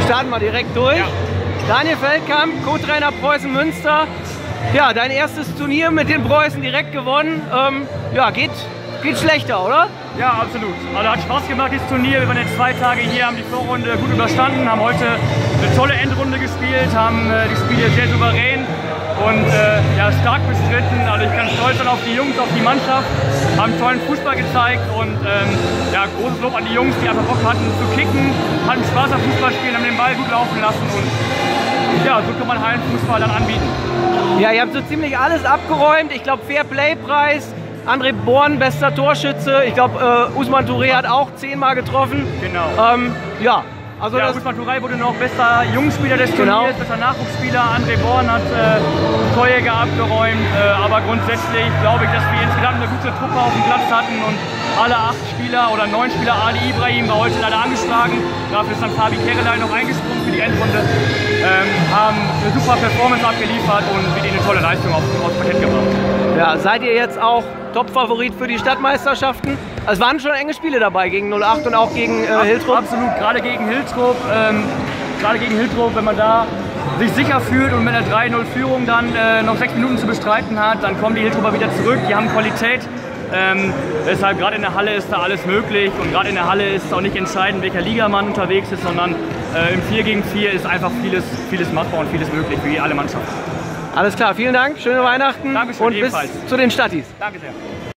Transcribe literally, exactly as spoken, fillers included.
Starten wir direkt durch. Ja. Daniel Feldkamp, Co-Trainer Preußen Münster. Ja, dein erstes Turnier mit den Preußen direkt gewonnen. Ähm, ja, geht, geht schlechter, oder? Ja, absolut. Also hat Spaß gemacht, dieses Turnier. Wir waren jetzt zwei Tage hier, haben die Vorrunde gut überstanden, haben heute eine tolle Endrunde gespielt, haben äh, die Spiele sehr souverän und äh, ja, stark bestritten. Also ich kann stolz sein auf die Jungs, auf die Mannschaft, haben tollen Fußball gezeigt und ähm, ja, großes Lob an die Jungs, die einfach Bock hatten zu kicken, hatten Spaß am Fußballspielen, haben den Ball gut laufen lassen und ja, so kann man Hallenfußball dann anbieten. Ja, ihr habt so ziemlich alles abgeräumt. Ich glaube, Fair-Play-Preis. André Born, bester Torschütze. Ich glaube, äh, Usman Touré hat auch zehnmal getroffen. Genau. Ähm, ja, also ja, das Usman Touré wurde noch bester Jungspieler des Genau. Turniers, bester Nachwuchsspieler. André Born hat äh, Torjäger abgeräumt. Äh, aber grundsätzlich glaube ich, dass wir insgesamt eine gute Truppe auf dem Platz hatten und alle acht Spieler oder neun Spieler, Ali Ibrahim war heute leider angeschlagen. Dafür ist dann Fabi Kerelei noch eingesprungen für die Endrunde. Ähm, haben eine super Performance abgeliefert und mit ihnen eine tolle Leistung aufs, aufs Parkett gebracht. Ja, seid ihr jetzt auch Top-Favorit für die Stadtmeisterschaften? Es waren schon enge Spiele dabei gegen null acht und auch gegen äh, Hiltrop. Absolut, gerade gegen Hiltrop. Ähm, gerade gegen Hiltrop, wenn man da sich sicher fühlt und mit einer drei null Führung dann äh, noch sechs Minuten zu bestreiten hat, dann kommen die Hiltroper wieder zurück. Die haben Qualität. Ähm, deshalb gerade in der Halle ist da alles möglich und gerade in der Halle ist es auch nicht entscheidend, welcher Liga man unterwegs ist, sondern äh, im vier gegen vier ist einfach vieles, vieles machbar und vieles möglich für alle Mannschaften. Alles klar, vielen Dank, schöne Weihnachten Dankeschön, und bis ebenfalls. zu den Stattis. Danke sehr.